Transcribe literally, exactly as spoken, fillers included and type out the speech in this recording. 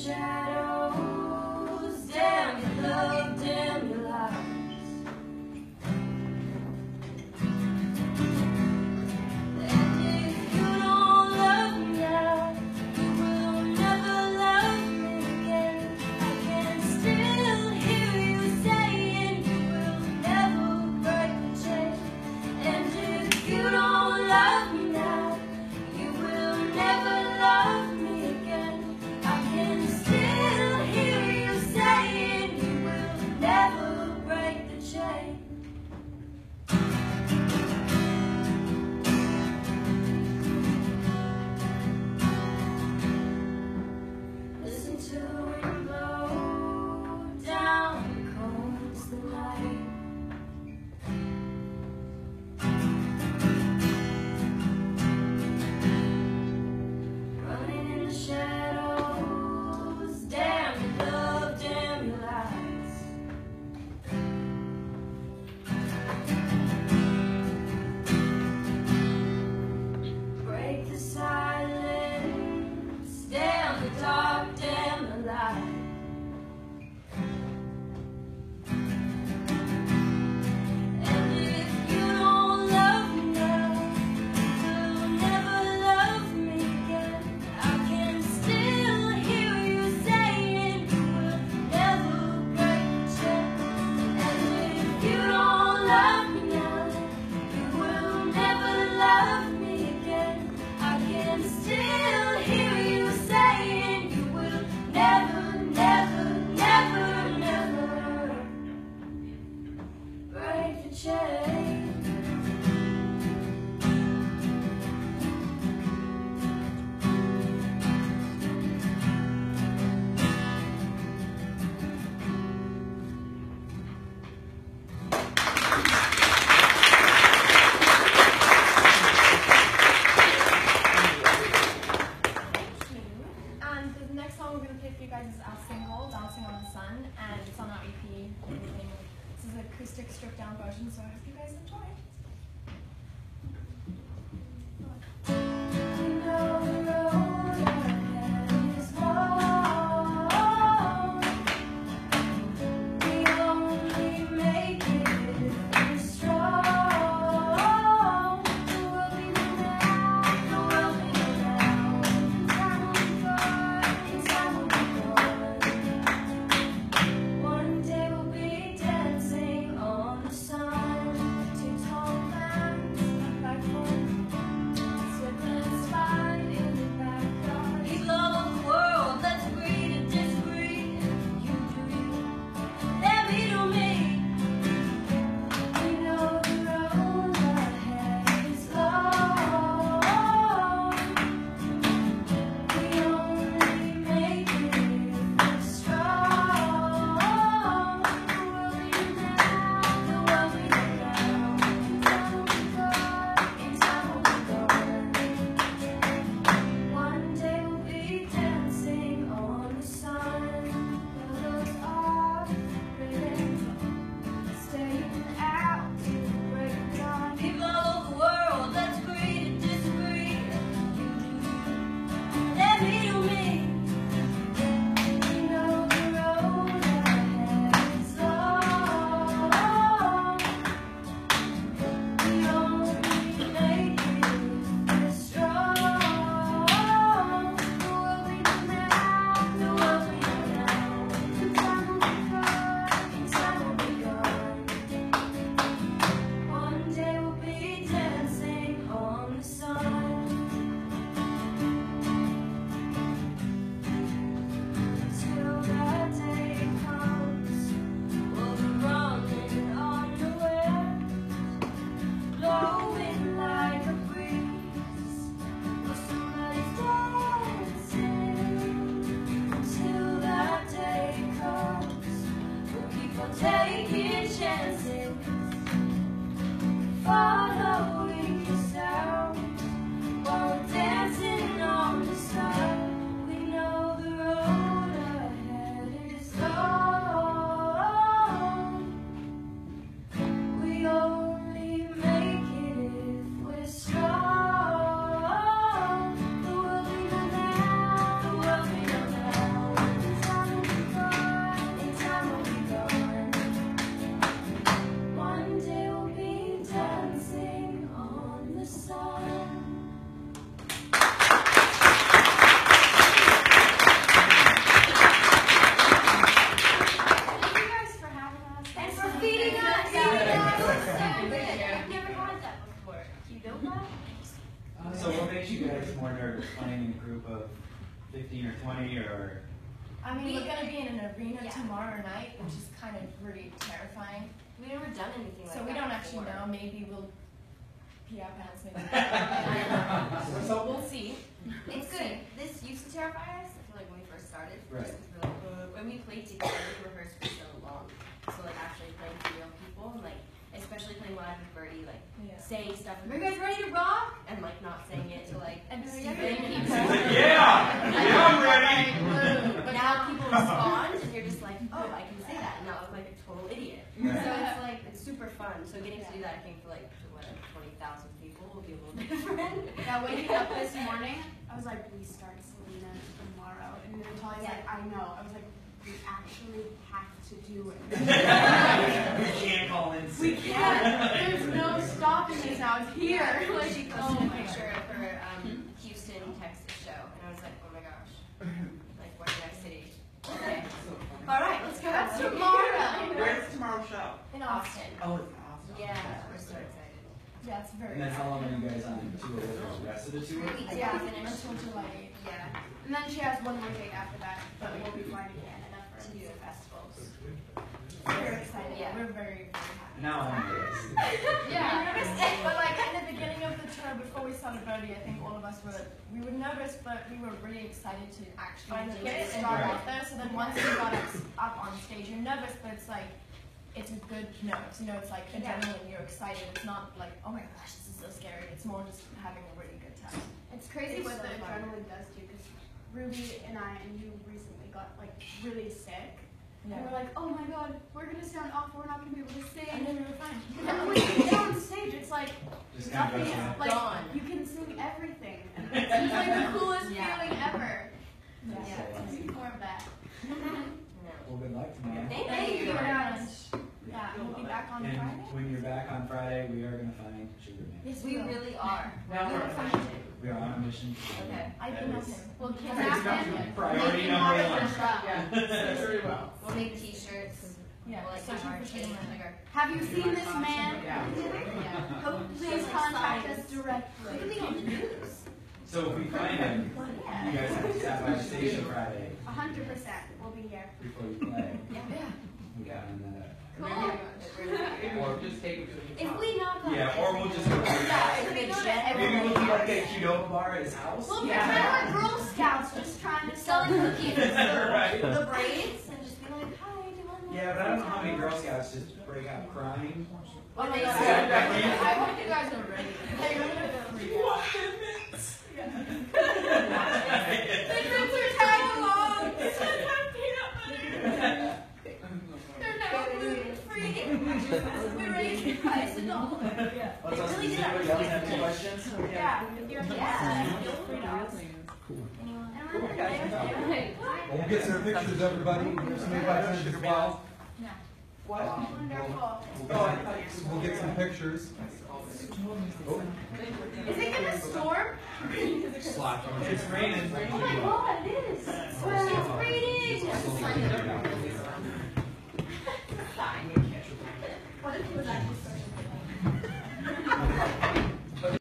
shadows, damn your love, damn your lies. And if you don't love me now, you will never love me again. I can still hear you saying you will never break the chain. And if you don't love me now, you will never love me again. I can still hear you saying you will never break the chain. Listen to the wind blow, down comes the night. Running in the shadows, damn your love, damn your lies. Break the silence, damn the dark, damn the light. And if you don't love me now, you'll never love me again. I can still hear you saying you will never break the chain. And if you don't love me now, you will never love me again. I can still hear you saying you will never, never, never, never break the chain. And the next song we're going to play for you guys is our single, Dancing on the Sun, and it's on our E P. This is an acoustic stripped down version, so I hope you guys enjoy it. We know the road ahead is long. We only make it if we're strong. The world we know now, the world we know now. Time will be gone, time will be gone. One day we'll be dancing on the sun. Two tall plants back home. Slipping slide in the backyard. People all over the world, let's agree to disagree. You do you, let me do me. We know the road ahead is long. We only make it if we're strong. The world we know now, the world we know now. Time will be gone, and time will be gone. One day we'll be dancing on the sun. Those are written, staying out till the break of dawn. People all over the world, let's agree to disagree. You do you, let me do me. We know the road ahead is long. We only make it if we're strong. The world we know now, the world we know now. And time will be gone, and time will be gone. One day we'll be dancing on the sun. Till that day comes, we'll be running underwear, blowing like a breeze. But somebody's dancing. Till that day comes, we'll keep on taking chances, following the sound while we're dancing on the sun. We know the road ahead is long. We only make it if we're strong. The world we know now, the world we know now. or twenty or? I mean, We- we're gonna be in an arena Yeah. tomorrow night, which is kind of really terrifying. We've never done anything like So that we don't actually before. know. Maybe we'll pee our pants. Maybe. I don't know. So we'll see. It's good. This used to terrify us. I feel like when we first started. Right. Just 'cause we're like, uh, when we played together, we rehearsed for so long. So like actually playing for real people, and like especially playing live with Birdie, like Yeah. saying stuff. Are you guys ready to rock? And like not saying it to like And so Steven you're and gonna people. keep He's like, yeah, yeah, I'm ready. But now people respond, and you're just like, oh, I can say that, and not look like a total idiot. Right. So it's like it's super fun. So getting to do that, I think for like what twenty thousand people will be a little different. Yeah, waking up this morning, I was like, we start Selena tomorrow. And then Natalia's like, I know. I was like, we actually have to do it. We can't call in We sick. can't. There's no stopping this now. It's here. Like, She oh posted a my picture God. of her um, Houston, Texas show, and I was like, oh my gosh, like where's the next city? Okay. All right, let's go. That's tomorrow. Where's tomorrow's show? In Austin. Oh, it's awesome. Yeah, we're so excited. Yeah, it's very. And then how long are you guys on the tour? The rest of the tour? Three weeks Yeah. to finish. Until July eighth. Yeah, And then she has one more date after that, but we'll be flying to Canada for to do the festivals. We're excited. Yeah. We're very, very happy. Now I'm nervous. Yeah, nervous. But like in the beginning of the tour, before we started Birdie, I think all of us were we were nervous, but we were really excited to actually Finally do get it it. and start Right. out there. So then once we got up, up on stage, you're nervous, but it's like it's a good nerves. You know, it's like adrenaline. You're excited. It's not like oh my gosh, this is so scary. It's more just having a really good time. It's crazy It's what so the fun. adrenaline does too, because Ruby and I and you recently got like really sick. And we're like, oh my god, we're gonna sound awful, we're not gonna be able to sing. And then we were fine. And then when you get on stage, it's like Just kind nothing of goes is on. like Gone. you can sing everything. It's like the coolest Yeah. feeling ever. Yeah. Yeah. I need more of that. No. Well, good luck tomorrow. Thank Thank you you. very much. Yeah, we'll be back on And Friday. when you're back on Friday, we are going to find Sugar Man. Yes, We will. really are. Now We're we're gonna on find it. We are on a mission. Okay. I That emailed is- him. We'll It's kidnap not him. priority Make him number watch one. the show. Yeah, very well. We'll make t-shirts. Yeah, We'll like searching have our for Sugar thing, Man. like our Have you seen this man? Yeah. yeah. Ho- Please contact us directly. Look at the on the news. So if we find him, you guys have to stop by the station Friday A hundred percent. We'll be here. before you play. Yeah. We got on that. Or just take it to the If top. we knock on Yeah, or we'll just go. Yeah, if we go to Maybe we'll do like a Qdoba bar at his house. We'll Yeah. pretend we're Girl Scouts just trying to sell selling cookies, Right. the braids, and just be like, hi, do you want Yeah, but I don't know how many Girl Scouts just break out crying. When they I say, hope you guys are ready. Hey, we're gonna freak out. are tag along. They're never gluten free. We're ready to price it all. Yeah. Let's They us really does did anybody else have any questions? Yeah, if you're yeah. Feel free to ask. We'll get some pictures, everybody. There's some invites as well. What? wonderful. Oh, I thought you We'll get some pictures. Oh, Is it gonna storm? slap. It's raining. Oh my god, it is. Well, it's raining. It's